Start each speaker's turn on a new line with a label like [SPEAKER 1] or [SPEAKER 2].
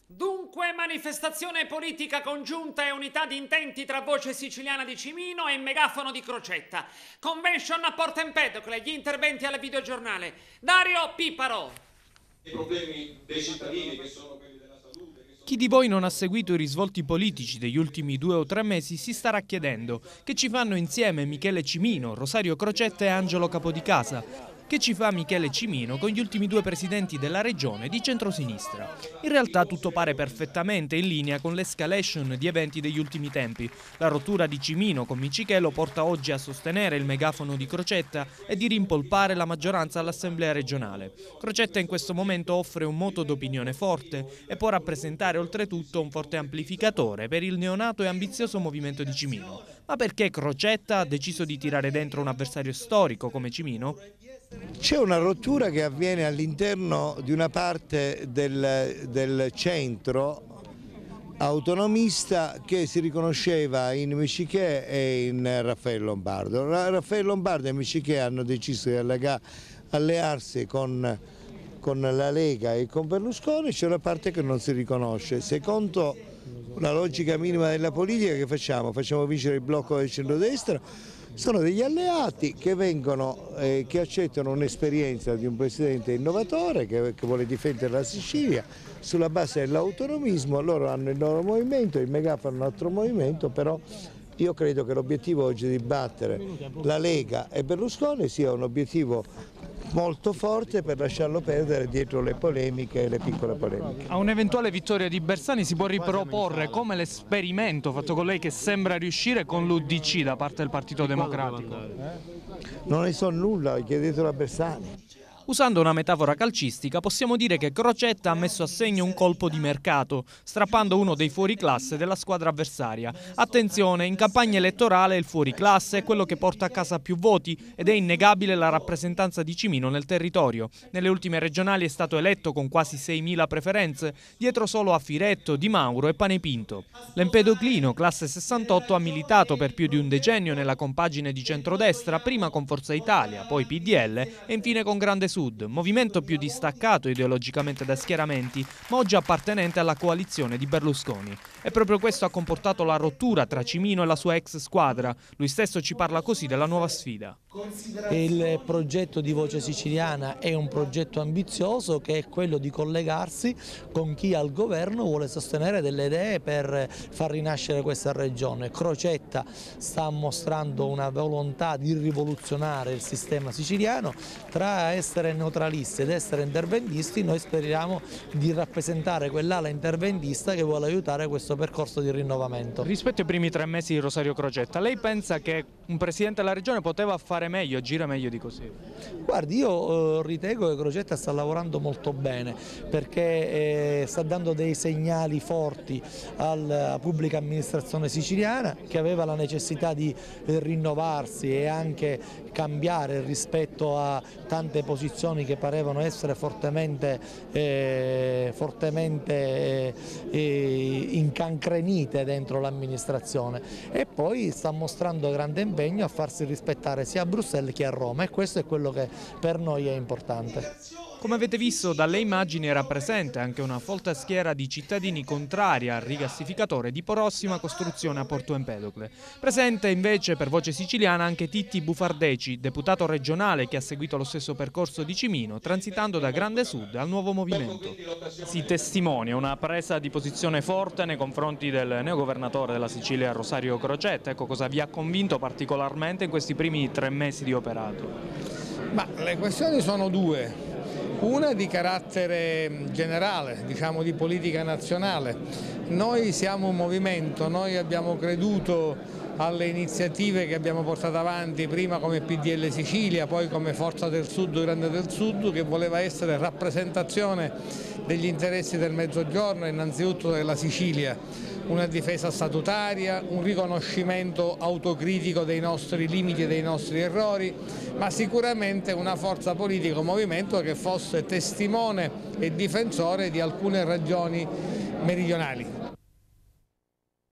[SPEAKER 1] Dunque, manifestazione politica congiunta e unità di intenti tra Voce Siciliana di Cimino e Megafono di Crocetta. Convention a Porto Empedocle, gli interventi al videogiornale. Dario Piparo.
[SPEAKER 2] I problemi dei cittadini che sono quelli della salute.
[SPEAKER 3] Chi di voi non ha seguito i risvolti politici degli ultimi 2 o 3 mesi si starà chiedendo che ci fanno insieme Michele Cimino, Rosario Crocetta e Angelo Capodicasa. Che ci fa Michele Cimino con gli ultimi 2 presidenti della regione di centrosinistra? In realtà tutto pare perfettamente in linea con l'escalation di eventi degli ultimi tempi. La rottura di Cimino con Micichello porta oggi a sostenere il megafono di Crocetta e di rimpolpare la maggioranza all'Assemblea regionale. Crocetta in questo momento offre un moto d'opinione forte e può rappresentare oltretutto un forte amplificatore per il neonato e ambizioso movimento di Cimino. Ma perché Crocetta ha deciso di tirare dentro un avversario storico come Cimino?
[SPEAKER 4] C'è una rottura che avviene all'interno di una parte del centro autonomista che si riconosceva in Miccichè e in Raffaele Lombardo. Raffaele Lombardo e Miccichè hanno deciso di allearsi con la Lega e con Berlusconi. C'è una parte che non si riconosce. Secondo la logica minima della politica, che facciamo? Facciamo vincere il blocco del centrodestra. Sono degli alleati che vengono, che accettano un'esperienza di un presidente innovatore che vuole difendere la Sicilia sulla base dell'autonomismo. Loro hanno il loro movimento, il Megafono ha un altro movimento, però io credo che l'obiettivo oggi di battere la Lega e Berlusconi sia un obiettivo molto forte per lasciarlo perdere dietro le polemiche e le piccole polemiche.
[SPEAKER 3] A un'eventuale vittoria di Bersani si può riproporre come l'esperimento fatto con lei che sembra riuscire con l'UDC da parte del Partito Democratico?
[SPEAKER 4] Non ne so nulla, chiedetelo a Bersani.
[SPEAKER 3] Usando una metafora calcistica, possiamo dire che Crocetta ha messo a segno un colpo di mercato, strappando uno dei fuoriclasse della squadra avversaria. Attenzione, in campagna elettorale il fuoriclasse è quello che porta a casa più voti ed è innegabile la rappresentanza di Cimino nel territorio. Nelle ultime regionali è stato eletto con quasi 6.000 preferenze, dietro solo a Firetto, Di Mauro e Panepinto. L'Empedoclino, classe 68, ha militato per più di un decennio nella compagine di centrodestra, prima con Forza Italia, poi PDL e infine con Grande Sud, movimento più distaccato ideologicamente da schieramenti, ma oggi appartenente alla coalizione di Berlusconi. E proprio questo ha comportato la rottura tra Cimino e la sua ex squadra. Lui stesso ci parla così della nuova sfida.
[SPEAKER 5] Il progetto di Voce Siciliana è un progetto ambizioso che è quello di collegarsi con chi al governo vuole sostenere delle idee per far rinascere questa regione. Crocetta sta mostrando una volontà di rivoluzionare il sistema siciliano. Tra essere neutralisti ed essere interventisti noi speriamo di rappresentare quell'ala interventista che vuole aiutare questo percorso di rinnovamento.
[SPEAKER 3] Rispetto ai primi 3 mesi di Rosario Crocetta, lei pensa che un presidente della regione poteva fare meglio, agire meglio di così?
[SPEAKER 5] Guardi, io ritengo che Crocetta sta lavorando molto bene perché sta dando dei segnali forti alla pubblica amministrazione siciliana che aveva la necessità di rinnovarsi e anche cambiare rispetto a tante posizioni che parevano essere fortemente incancrenite dentro l'amministrazione, e poi sta mostrando grande impegno a farsi rispettare sia a Bruxelles che a Roma, e questo è quello che per noi è importante.
[SPEAKER 3] Come avete visto dalle immagini era presente anche una folta schiera di cittadini contrari al rigassificatore di prossima costruzione a Porto Empedocle. Presente invece per Voce Siciliana anche Titti Bufardeci, deputato regionale che ha seguito lo stesso percorso di Cimino, transitando da Grande Sud al nuovo movimento. Si testimonia una presa di posizione forte nei confronti del neogovernatore della Sicilia Rosario Crocetta. Ecco, cosa vi ha convinto particolarmente in questi primi 3 mesi di operato?
[SPEAKER 6] Ma le questioni sono 2. Una di carattere generale, diciamo di politica nazionale. Noi siamo un movimento, noi abbiamo creduto alle iniziative che abbiamo portato avanti prima come PDL Sicilia, poi come Forza del Sud, Grande del Sud, che voleva essere rappresentazione degli interessi del Mezzogiorno e innanzitutto della Sicilia. Una difesa statutaria, un riconoscimento autocritico dei nostri limiti e dei nostri errori, ma sicuramente una forza politica, un movimento che fosse testimone e difensore di alcune ragioni meridionali.